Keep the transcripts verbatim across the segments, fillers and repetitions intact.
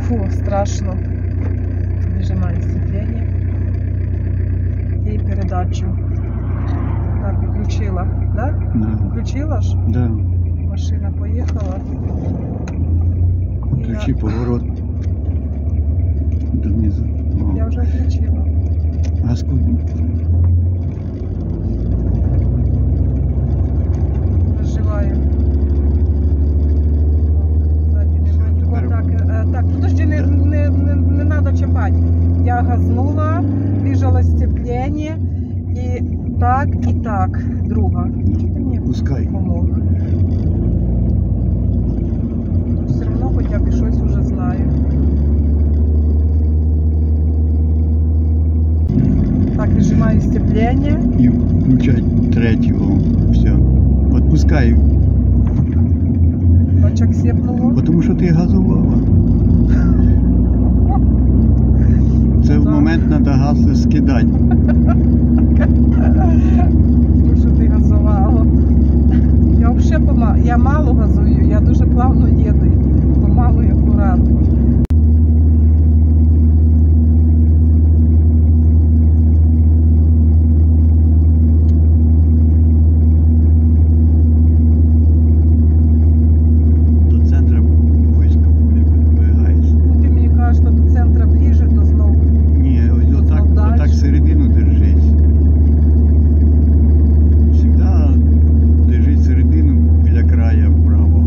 Фу, страшно. Нажимаю сцепление и передачу. Так, включила, да? Да. Включила ж? Да. Машина поехала. И Ключи, я... поворот. Донизу. О. я уже включила. Газку. Розживаю. Ззаді немає нікого. Так, е, так, подожди, не, не, не, не надо чіпати. Я газнула, біжала сцеплення і так, і так. Друга. Чи ти мені Пускай. помог? Все одно хоча б щось вже знаю. Так, нажимаю сцепление. И включать третьего. Все. Отпускай. Бачок сепнуло. Потому що ти газувала. Це в Да. момент треба газ скидати. Тому що ти газувала. Я взагалі пома... я мало газую, я дуже плавно їду. Помалу і акуратно. До центру війська вибігаєш. Ну, ти мені кажеш, що до центру ближче, то знову. Ні, ось отак, Дальше. отак середину держись. Всегда держись середину біля краю правого.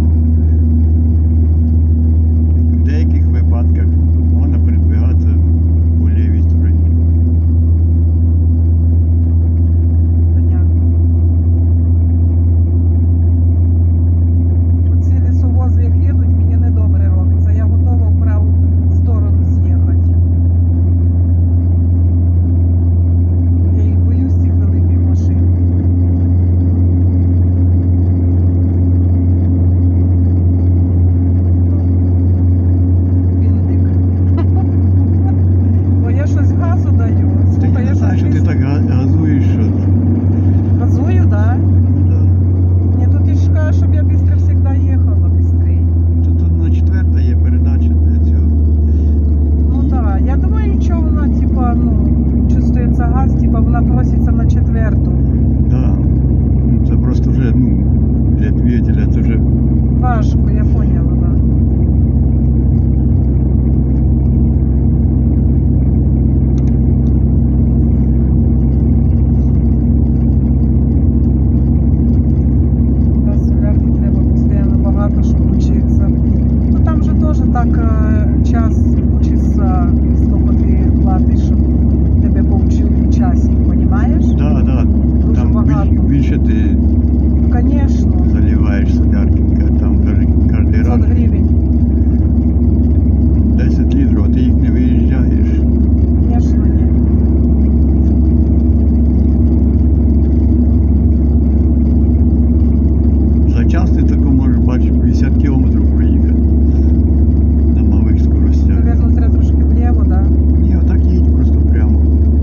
В деяких випадках можна передвигатися по лівій стороні. Понятно. Оці лісовози, як їдуть, мені недобре робиться. Я готова в праву сторону з'їхати. Я їх боюсь, цих великих машин. Віндик. Бо я щось газу даю. Ти Слухай, я не знаєш, що щось ти так га- газуєш, що газую, да? да. Ні, тут ти ж кажеш, щоб я швидко завжди їхала, швидше. Тут на четверта є передача для цього. Ну так, я думаю, що вона, типа, ну, чувствується газ, типа, вона проситься на четверту. Да. Ну, це просто вже, ну, для двигателя це вже Важко, я поняла, да. Да, солярки треба постійно багато, щоб вчитися. Ну там же теж так е, час учишся, скільки ти платиш, щоб тебе повчили часів, розумієш? да, да. Дуже Там багато. біль- більше ти Звісно. заливаєш солярки, там кожен раз п'ятсот гривень. десять літрів, а ти їх не виїжджаєш. Звісно, ні. За час ти тако можеш, бачиш, п'ятдесят кілометрів проїхати на малих скоростях. Наверно, треба трошки вліво, да? Ні, отак їдь просто прямо.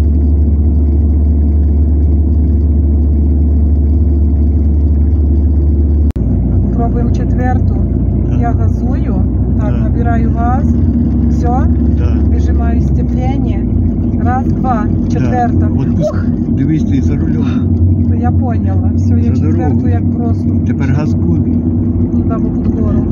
Пробуємо четверту. Да. Я газую. Так, Да. набираю газ. Все. Да. Вижимаю сцепление. Раз, два. Четверта. Да. От пуск... Дивись, ти за рулем. Ух, я поняла. Все, я За четверту дорогу. як просто. Тепер газку. Ну, да, бо під гору.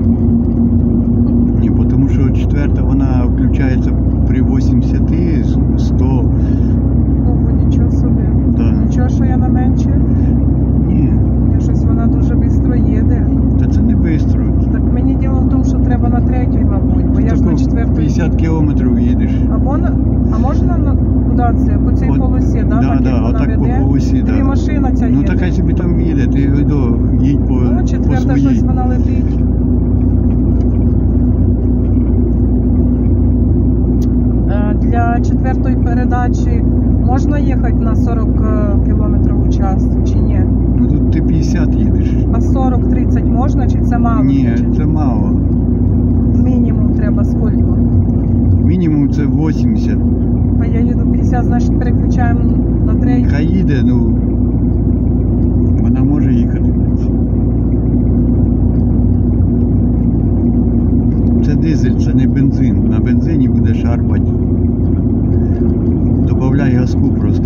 Ні, тому що четверта вона включається при вісімдесят, сто. Ого, нічого собі. Да. Нічого, що я на менше. Ні, Я щось вона дуже швидко їде. та це не швидко. Так мені діло в тому, що треба на третій, мабуть, бо я ж на четвертій. п'ятдесят кілометрів їдеш. Або на... А можна на куди це? По цій От- полосі, да? да, так, да, як вона отак по веде? полосі, Тобі да. машина ця Ну їде. так хай собі там їде, ти до, їдь по, Ну, по четверта своїй. щось вона летить. Е, Для четвертої передачі можна їхати на сорок кілометрів у час чи ні? Ну тут ти п'ятдесят їдеш. А сорок тридцять можна чи це мало? Ні, Чи це мало. мінімум треба скільки? Мінімум це вісімдесят. А я їду п'ятдесят, значить переключаємо на третю. Хай їде, ну вона може їхати. Це дизель, це Це не бензин. На бензині буде шарпать. Добавляй газку просто.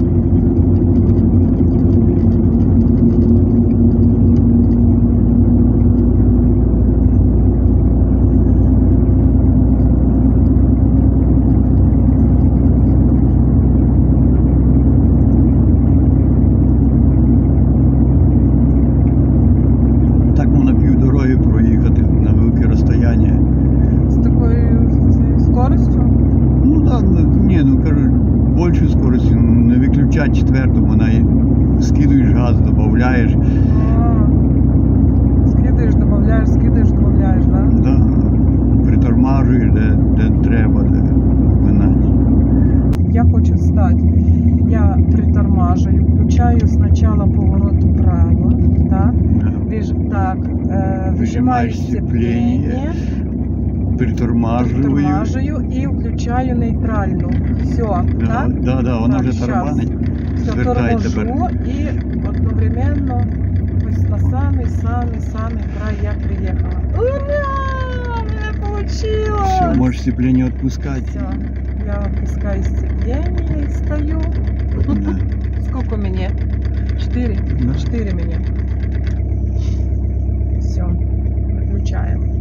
Так можна півдороги проїхати на велике розстояння. З такою цією скоростю. Ну да, ну, ні, ну кажу, більшу скорості, ну, не виключай четверту, вона і скидуєш газ, додаєш. А, скидаєш, додаєш, скидаєш, додаєш, да? Да, притормажуєш, де, де треба, де минати. Я хочу встати. Я притормажую, включаю спочатку поворот вправо, так? Виж, так, е, вижимаю Вижимаєш сцепление, Притормажую. притормажую і включаю нейтральну. Все, Да, так? да, да, вона Так, вже щас. тарабанить. Все, Звертай торможу тепер. і одновременно ось на самий-самий-самий край я приїхала. Ура! У мене вийшло! Все, можеш сцепление відпускати. Все, я опускаю сцепление и стою. Да. Сколько мне? Четыре? Да. Четыре мне. Все, выключаем.